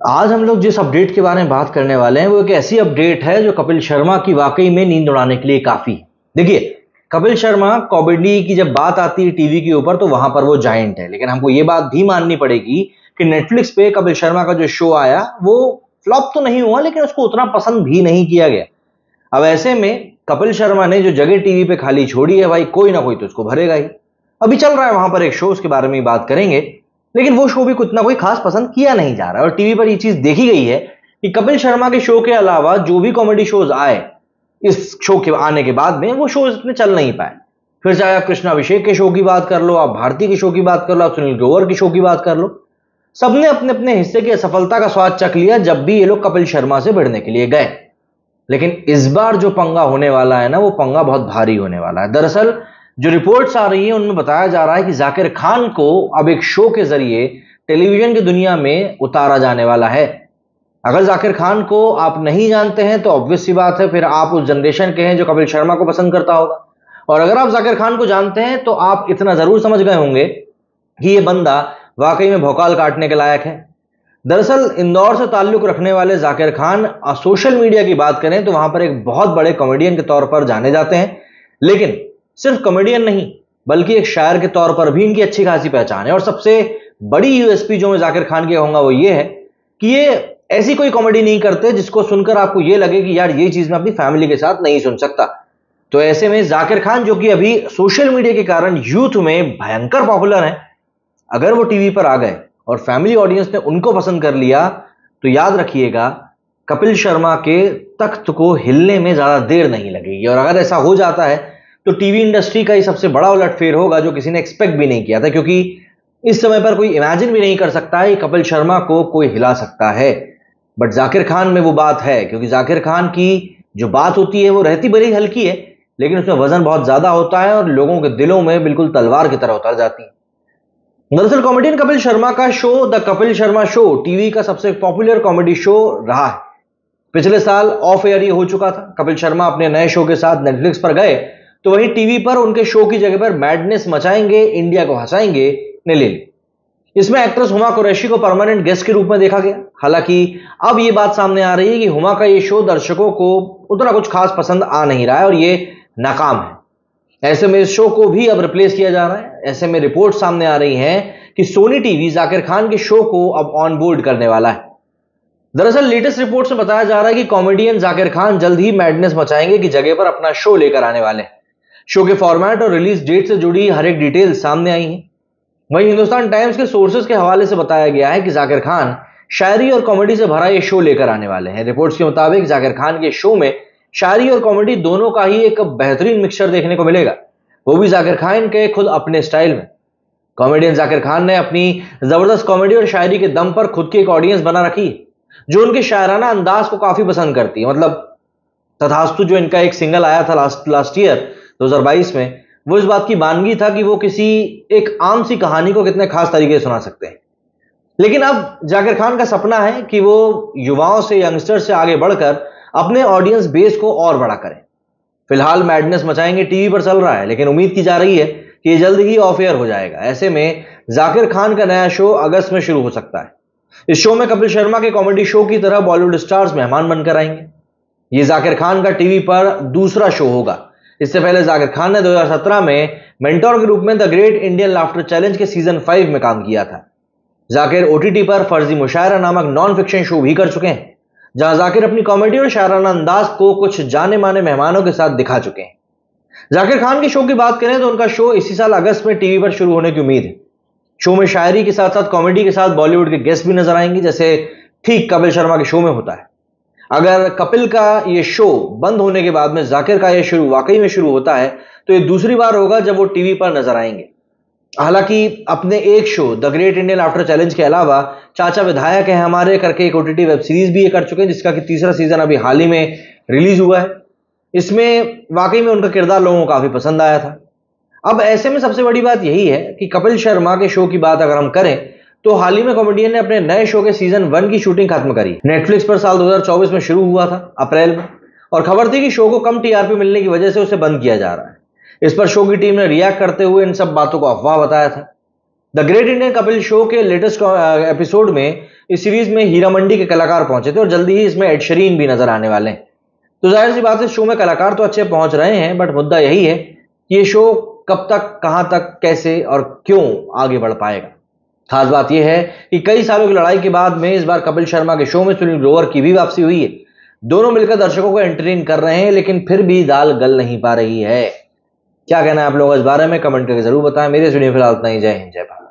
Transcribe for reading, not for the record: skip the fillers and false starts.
आज हम लोग जिस अपडेट के बारे में बात करने वाले हैं वो एक ऐसी अपडेट है जो कपिल शर्मा की वाकई में नींद उड़ाने के लिए काफी है। देखिए, कपिल शर्मा कॉमेडी की जब बात आती है टीवी के ऊपर तो वहां पर वो जायंट है, लेकिन हमको ये बात भी माननी पड़ेगी कि नेटफ्लिक्स पे कपिल शर्मा का जो शो आया वो फ्लॉप तो नहीं हुआ, लेकिन उसको उतना पसंद भी नहीं किया गया। अब ऐसे में कपिल शर्मा ने जो जगह टीवी पे खाली छोड़ी है भाई, कोई ना कोई तो उसको भरेगा ही। अभी चल रहा है वहां पर एक शो, उसके बारे में बात करेंगे, लेकिन वो शो भी कुछ ना कोई खास पसंद किया नहीं जा रहा है। और टीवी पर ये चीज देखी गई है कि कपिल शर्मा के शो के अलावा जो भी कॉमेडी शोज आए इस शो के आने के बाद में, वो शोज इतने चल नहीं पाए। फिर चाहे आप कृष्णा अभिषेक के शो की बात कर लो, आप भारती के शो की बात कर लो, आप सुनील ग्रोवर की शो की बात कर लो, सबने अपने अपने हिस्से की असफलता का स्वाद चख लिया जब भी ये लोग कपिल शर्मा से भिड़ने के लिए गए। लेकिन इस बार जो पंगा होने वाला है ना, वो पंगा बहुत भारी होने वाला है। दरअसल जो रिपोर्ट्स आ रही हैं उनमें बताया जा रहा है कि जाकिर खान को अब एक शो के जरिए टेलीविजन की दुनिया में उतारा जाने वाला है। अगर जाकिर खान को आप नहीं जानते हैं तो ऑब्वियस सी बात है, फिर आप उस जनरेशन के हैं जो कपिल शर्मा को पसंद करता होगा। और अगर आप जाकिर खान को जानते हैं तो आप इतना जरूर समझ गए होंगे कि ये बंदा वाकई में भौकाल काटने के लायक है। दरअसल इंदौर से ताल्लुक रखने वाले जाकिर खान सोशल मीडिया की बात करें तो वहां पर एक बहुत बड़े कॉमेडियन के तौर पर जाने जाते हैं, लेकिन सिर्फ कॉमेडियन नहीं बल्कि एक शायर के तौर पर भी इनकी अच्छी खासी पहचान है। और सबसे बड़ी यूएसपी जो मैं जाकिर खान की कहूंगा वो ये है कि ये ऐसी कोई कॉमेडी नहीं करते जिसको सुनकर आपको ये लगे कि यार ये चीज मैं अपनी फैमिली के साथ नहीं सुन सकता। तो ऐसे में जाकिर खान, जो कि अभी सोशल मीडिया के कारण यूथ में भयंकर पॉपुलर है, अगर वो टीवी पर आ गए और फैमिली ऑडियंस ने उनको पसंद कर लिया तो याद रखिएगा कपिल शर्मा के तख्त को हिलने में ज्यादा देर नहीं लगेगी। और अगर ऐसा हो जाता है तो टीवी इंडस्ट्री का ही सबसे बड़ा उलटफेर होगा जो किसी ने एक्सपेक्ट भी नहीं किया था, क्योंकि इस समय पर कोई इमेजिन भी नहीं कर सकता है कपिल शर्मा को कोई हिला सकता है। बट जाकिर खान में वो बात है, क्योंकि जाकिर खान की जो बात होती है वो रहती बड़ी हल्की है, लेकिन उसमें वजन बहुत ज्यादा होता है और लोगों के दिलों में बिल्कुल तलवार की तरह उतर जाती है। दरअसल कॉमेडियन कपिल शर्मा का show the Kapil Sharma show TV का सबसे पॉपुलर कॉमेडी शो रहा है। पिछले साल ऑफ एयर ये हो चुका था। कपिल शर्मा अपने नए शो के साथ नेटफ्लिक्स पर गए तो वहीं टीवी पर उनके शो की जगह पर मैडनेस मचाएंगे, इंडिया को हंसाएंगे ने ले ली। इसमें एक्ट्रेस हुमा कुरैशी को परमानेंट गेस्ट के रूप में देखा गया। हालांकि अब ये बात सामने आ रही है कि हुमा का ये शो दर्शकों को उतना कुछ खास पसंद आ नहीं रहा है और ये नाकाम है। ऐसे में इस शो को भी अब रिप्लेस किया जा रहा है। ऐसे में रिपोर्ट सामने आ रही हैं कि सोनी टीवी जाकिर खान के शो को अब ऑन बोर्ड करने वाला है। दरअसल लेटेस्ट रिपोर्ट में बताया जा रहा है कि कॉमेडियन जाकिर खान जल्द ही मैडनेस मचाएंगे की जगह पर अपना शो लेकर आने वाले हैं। शो के फॉर्मेट और रिलीज डेट से जुड़ी हर एक डिटेल सामने आई है। वहीं हिंदुस्तान टाइम्स के सोर्सेज के हवाले से बताया गया है कि जाकिर खान शायरी और कॉमेडी से भरा ये शो लेकर आने वाले हैं। रिपोर्ट्स के मुताबिक जाकिर खान के शो में शायरी और कॉमेडी दोनों का ही एक बेहतरीन मिक्सचर देखने को मिलेगा, वो भी जाकिर खान के खुद अपने स्टाइल में। कॉमेडियन जाकिर खान ने अपनी जबरदस्त कॉमेडी और शायरी के दम पर खुद की एक ऑडियंस बना रखी है जो उनके शायराना अंदाज को काफी पसंद करती है। मतलब तथास्तु जो इनका एक सिंगल आया था लास्ट ईयर 2022 में, वो इस बात की मानगी था कि वो किसी एक आम सी कहानी को कितने खास तरीके से सुना सकते हैं। लेकिन अब जाकिर खान का सपना है कि वो युवाओं से, यंगस्टर से आगे बढ़कर अपने ऑडियंस बेस को और बड़ा करें। फिलहाल मैडनेस मचाएंगे टीवी पर चल रहा है, लेकिन उम्मीद की जा रही है कि ये जल्द ही ऑफ एयर हो जाएगा। ऐसे में जाकिर खान का नया शो अगस्त में शुरू हो सकता है। इस शो में कपिल शर्मा के कॉमेडी शो की तरह बॉलीवुड स्टार्स मेहमान बनकर आएंगे। ये जाकिर खान का टीवी पर दूसरा शो होगा। इससे पहले जाकिर खान ने 2017 में मेंटोर के रूप में the great Indian laughter challenge के सीजन 5 में काम किया था। जाकिर ओटीटी पर फर्जी मुशायरा नामक नॉन फिक्शन शो भी कर चुके हैं, जहां जाकिर अपनी कॉमेडी और शायराना अंदाज को कुछ जाने माने मेहमानों के साथ दिखा चुके हैं। जाकिर खान के शो की बात करें तो उनका शो इसी साल अगस्त में टीवी पर शुरू होने की उम्मीद है। शो में शायरी के साथ साथ कॉमेडी के साथ बॉलीवुड के गेस्ट भी नजर आएंगे, जैसे ठीक कपिल शर्मा के शो में होता है। अगर कपिल का ये शो बंद होने के बाद में जाकिर का ये शुरू वाकई में शुरू होता है तो ये दूसरी बार होगा जब वो टीवी पर नजर आएंगे। हालांकि अपने एक show the great Indian laughter challenge के अलावा चाचा विधायक है हमारे करके एक ओटीटी वेब सीरीज भी ये कर चुके हैं, जिसका कि तीसरा सीजन अभी हाल ही में रिलीज हुआ है। इसमें वाकई में उनका किरदार लोगों को काफी पसंद आया था। अब ऐसे में सबसे बड़ी बात यही है कि कपिल शर्मा के शो की बात अगर हम करें तो हाल ही में कॉमेडियन ने अपने नए शो के सीजन 1 की शूटिंग खत्म करी। नेटफ्लिक्स पर साल 2024 में शुरू हुआ था, अप्रैल में, और खबर थी कि शो को कम टीआरपी मिलने की वजह से उसे बंद किया जा रहा है। इस पर शो की टीम ने रिएक्ट करते हुए इन सब बातों को अफवाह बताया था। The great Indian Kapil show के लेटेस्ट एपिसोड में इस सीरीज में हीरा मंडी के कलाकार पहुंचे थे और जल्दी ही इसमें एड शीरन भी नजर आने वाले हैं। तो जाहिर सी बात है शो में कलाकार तो अच्छे पहुंच रहे हैं, बट मुद्दा यही है कि ये शो कब तक, कहां तक, कैसे और क्यों आगे बढ़ पाएगा। खास बात यह है कि कई सालों की लड़ाई के बाद में इस बार कपिल शर्मा के शो में सुनील ग्रोवर की भी वापसी हुई है। दोनों मिलकर दर्शकों को एंटरटेन कर रहे हैं, लेकिन फिर भी दाल गल नहीं पा रही है। क्या कहना है आप लोगों इस बारे में, कमेंट करके जरूर बताएं। मेरे सुनिए फिलहाल इतना ही। जय हिंद, जय भारत।